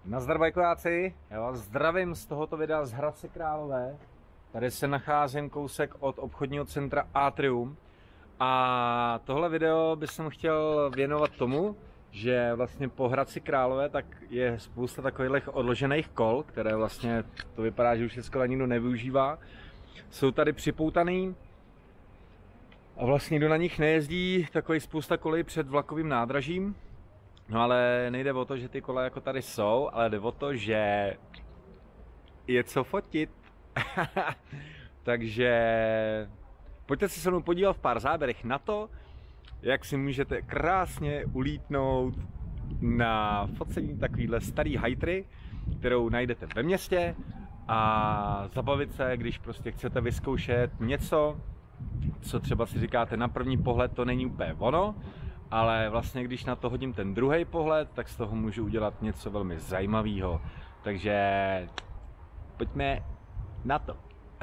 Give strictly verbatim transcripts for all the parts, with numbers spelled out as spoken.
Nazdar bajkojáci, já vás zdravím z tohoto videa z Hradce Králové. Tady se nacházím kousek od obchodního centra Atrium. A tohle video bych chtěl věnovat tomu, že vlastně po Hradci Králové tak je spousta takových odložených kol, které vlastně to vypadá, že už je skoro nikdo nevyužívá. Jsou tady připoutaný a vlastně nikdo na nich nejezdí, takový spousta kolejí před vlakovým nádražím. No ale nejde o to, že ty kola jako tady jsou, ale jde o to, že je co fotit. Takže pojďte se se mnou podívat v pár záběrech na to, jak si můžete krásně ulítnout na focení takovýhle starý hajtry, kterou najdete ve městě, a zabavit se, když prostě chcete vyzkoušet něco, co třeba si říkáte na první pohled to není úplně ono, ale vlastně když na to hodím ten druhý pohled, tak z toho můžu udělat něco velmi zajímavého. Takže pojďme na to.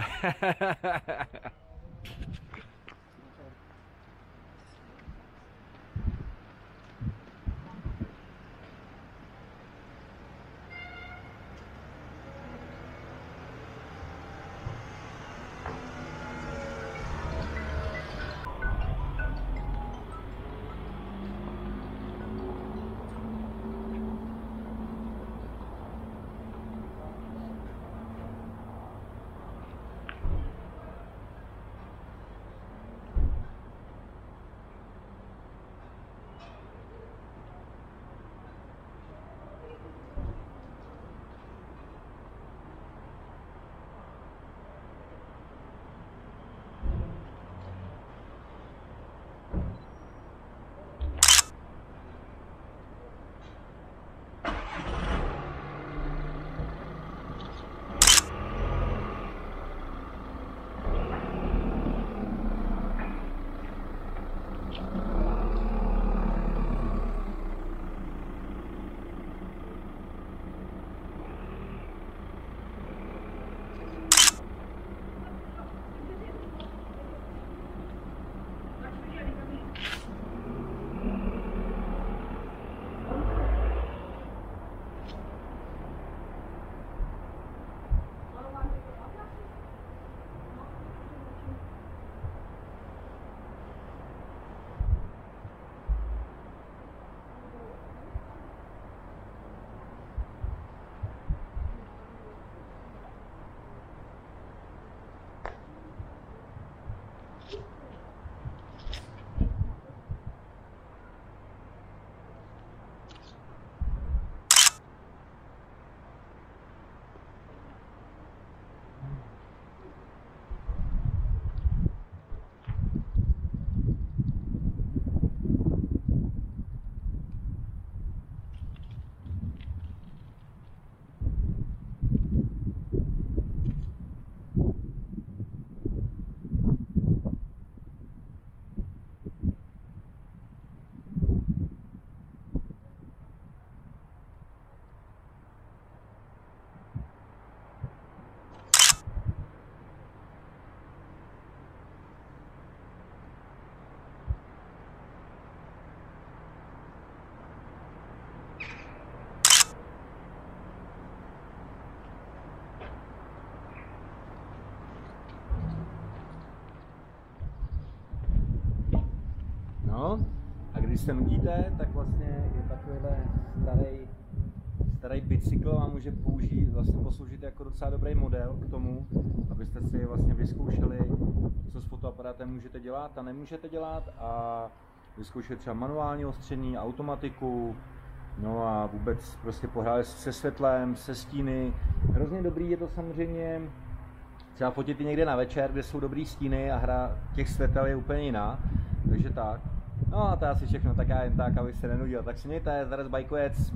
No, a když se nudíte, tak vlastně je takovýhle starý, starý bicykl vám může použít, vlastně posloužit jako docela dobrý model k tomu, abyste si vlastně vyzkoušeli, co s fotoaparátem můžete dělat a nemůžete dělat, a vyzkoušet třeba manuální ostření, automatiku, no a vůbec prostě pohráli se světlem, se stíny. Hrozně dobrý je to samozřejmě třeba fotit i někde na večer, kde jsou dobrý stíny a hra těch světel je úplně jiná, takže tak. No a to je asi všechno, tak já jen tak, abych se nenudil. Tak si mějte, zdar z Bajkojec.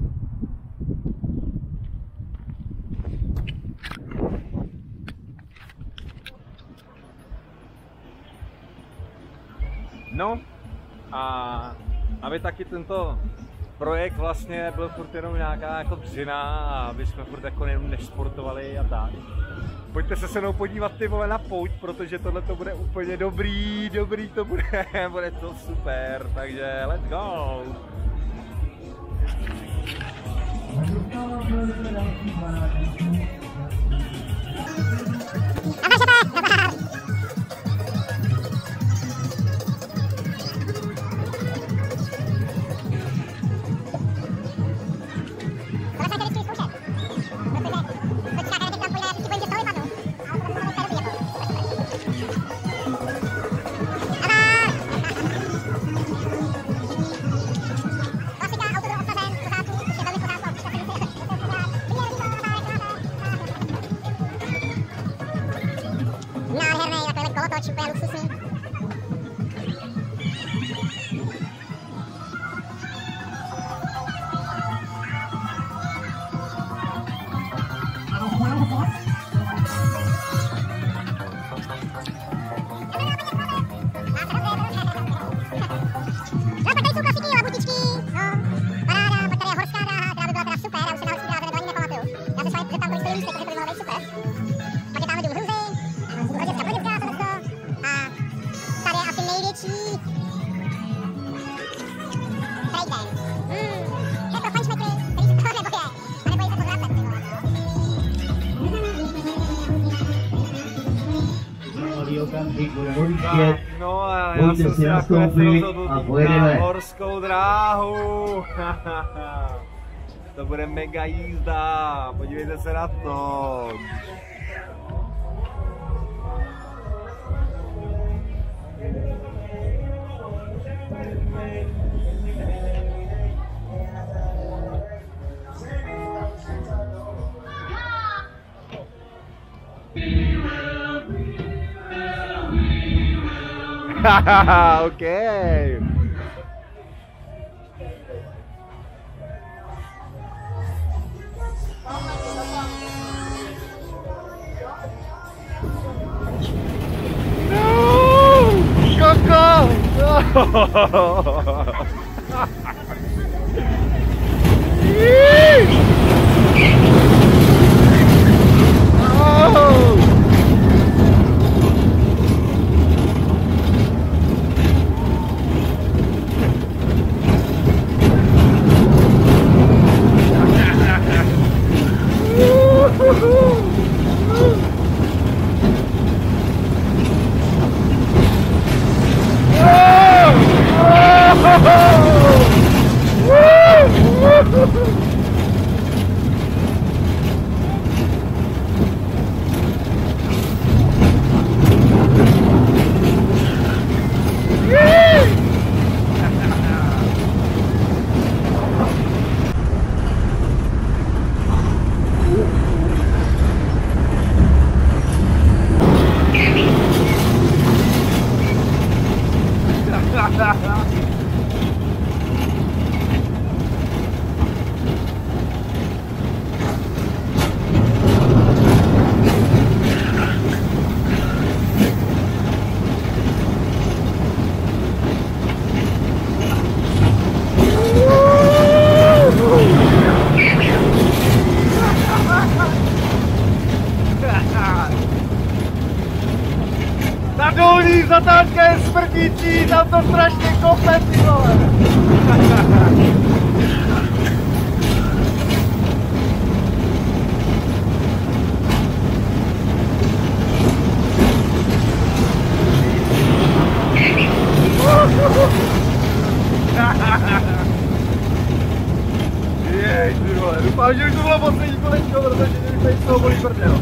No a aby taky tento projekt vlastně byl furt jenom nějaká jako dřina a aby jsme furt jako jenom nesportovali a tak. Pojďte se se mnou podívat, ty vole, na pouť, protože tohle to bude úplně dobrý, dobrý to bude, bude to super, takže let's go! No a já jsem si nakonec rozhodl na horskou dráhu. To bude mega jízda, podívejte se na to. Hahaha, okay. No, Coco! No. Ta dolní zatáčka je smrtící, tam to strašně kope, ty vole. Jej, ty vole, doufám, že už to bylo poslední kolečko, protože mě tady z toho bolí prdel.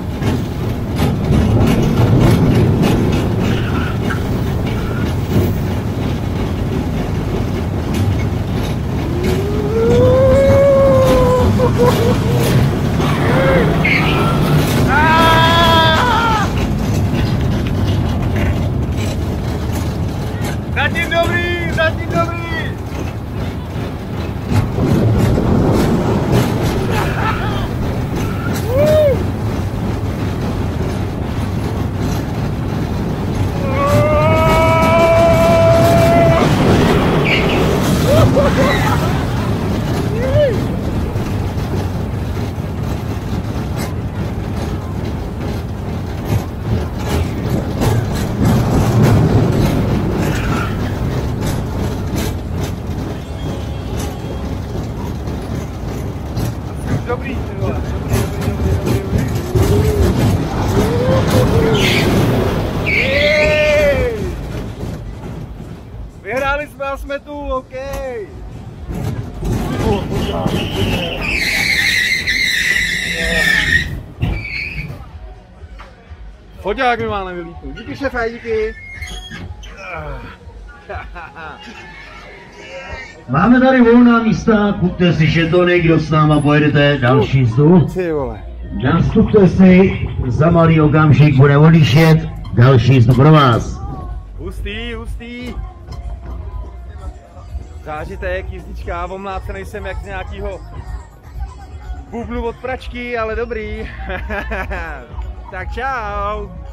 Zatím dobrý, zatím dobrý. Vyhráli jsme a jsme tu, OK. Foďák mi má na vylítu. Díky šefe, díky. Máme tady volná místa, kupte si žetony, kdo s náma pojedete další vstup. Ty vole. Nastupte si, za malý okamžik bude odjíždět, další vstup pro vás. Hustý, hustý. Zážitek, jízdička, omlácenej jsem jak z nějakýho bubnu od pračky, ale dobrý. Tak čau.